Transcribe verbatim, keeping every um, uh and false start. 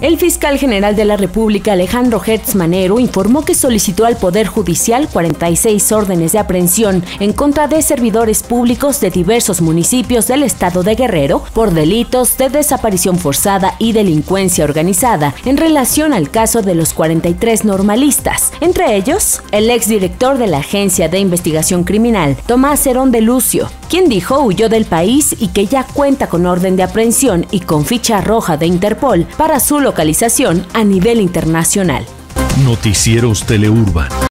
El fiscal general de la República, Alejandro Gertz Manero, informó que solicitó al Poder Judicial cuarenta y seis órdenes de aprehensión en contra de servidores públicos de diversos municipios del estado de Guerrero por delitos de desaparición forzada y delincuencia organizada en relación al caso de los cuarenta y tres normalistas, entre ellos el exdirector de la Agencia de Investigación Criminal, Tomás Herón de Lucio, quien dijo huyó del país y que ya cuenta con orden de aprehensión y con ficha roja de Interpol para su localización a nivel internacional. Noticieros Teleurban.